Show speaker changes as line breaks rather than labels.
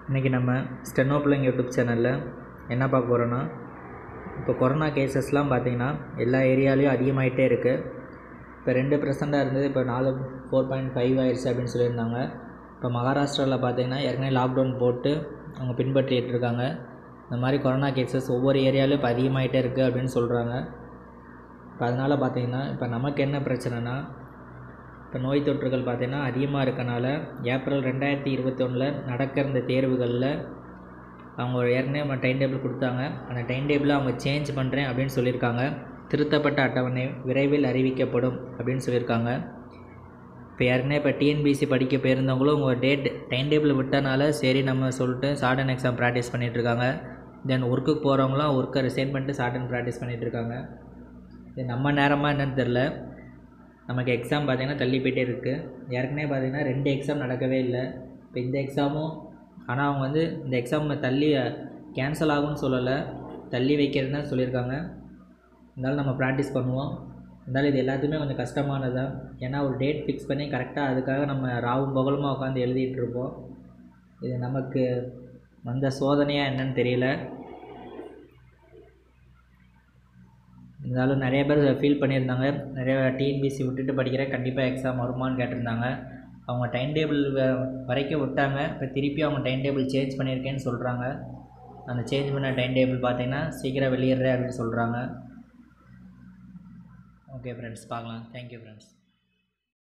இன்றைக்கி நம்ம ஸ்டெனோ பிள்ளைங்க யூடியூப் சேனலில் என்ன பார்க்க போகிறோன்னா, இப்போ கொரோனா கேசஸ்லாம் பார்த்திங்கன்னா எல்லா ஏரியாலையும் அதிகமாகிட்டே இருக்குது. இப்போ 2 ப்ரெசென்ட்டாக இருந்தது, இப்போ 4.5 ஆயிடுச்சு அப்படின்னு சொல்லியிருந்தாங்க. இப்போ மகாராஷ்டிராவில் பார்த்திங்கன்னா ஏற்கனவே லாக்டவுன் போட்டு அவங்க பின்பற்றிட்டு இருக்காங்க. இந்த மாதிரி கொரோனா கேசஸ் ஒவ்வொரு ஏரியாவிலும் இப்போ அதிகமாகிட்டே இருக்குது அப்படின்னு சொல்கிறாங்க. இப்போ அதனால் பார்த்திங்கன்னா இப்போ நமக்கு என்ன பிரச்சனைனா, இப்போ நோய் தொற்றுகள் பார்த்திங்கன்னா அதிகமாக இருக்கனால ஏப்ரல் 2021 நடக்கிற இந்த தேர்வுகளில் அவங்க ஏற்கனவே டைம் டேபிள் கொடுத்தாங்க. அந்த டைம் டேபிளை அவங்க சேஞ்ச் பண்ணுறேன் அப்படின்னு சொல்லியிருக்காங்க. திருத்தப்பட்ட அட்டவணை விரைவில் அறிவிக்கப்படும் அப்படின்னு சொல்லியிருக்காங்க. இப்போ ஏற்கனவே இப்போ டிஎன்பிசி படிக்க போயிருந்தவங்களும் உங்கள் டைம் டேபிள் விட்டனால சரி நம்ம சொல்லிட்டு ஷார்ட் அண்ட் எக்ஸாம் ப்ராக்டிஸ் பண்ணிகிட்ருக்காங்க. தென் ஒர்க்குக்கு போகிறவங்களாம் ஒர்க்கை ரிசைன் பண்ணிட்டு ஷார்ட் அண்ட் ப்ராக்டிஸ் பண்ணிகிட்ருக்காங்க. இது நம்ம நேரமாக என்னன்னு தெரில, நமக்கு எக்ஸாம் பார்த்திங்கன்னா தள்ளி போயிட்டே இருக்குது. ஏற்கனவே பார்த்திங்கன்னா 2 எக்ஸாம் நடக்கவே இல்லை. இப்போ இந்த எக்ஸாமும், ஆனால் அவங்க இந்த எக்ஸாம் தள்ளி கேன்சல் ஆகும்னு சொல்லலை, தள்ளி வைக்கிறதுன்னு சொல்லியிருக்காங்க. இருந்தாலும் நம்ம ப்ராக்டிஸ் பண்ணுவோம். இருந்தாலும் இது எல்லாத்துக்குமே கொஞ்சம் கஷ்டமானது தான். ஏன்னா ஒரு டேட் ஃபிக்ஸ் பண்ணி கரெக்டாக அதுக்காக நம்ம ராவும் பகலுமாக உட்காந்து எழுதிட்டு இருப்போம். இது நமக்கு வந்த சோதனையாக என்னன்னு தெரியல. இருந்தாலும் நிறைய பேர் ஃபீல் பண்ணியிருந்தாங்க. நிறைய டிஎன்பிசி விட்டுட்டு படிக்கிற கண்டிப்பாக எக்ஸாம் வருமானு கேட்டிருந்தாங்க. அவங்க டைம் டேபிள் வரைக்கும் விட்டாங்க. இப்போ திருப்பி அவங்க டைம் டேபிள் சேஞ்ச் பண்ணியிருக்கேன்னு சொல்கிறாங்க. அந்த சேஞ்ச் பண்ண டைம் டேபிள் பார்த்திங்கன்னா சீக்கிரம் வெளியிடுறேன் அப்படின்னு சொல்கிறாங்க. ஓகே ஃப்ரெண்ட்ஸ், பார்க்கலாம். Thank you friends.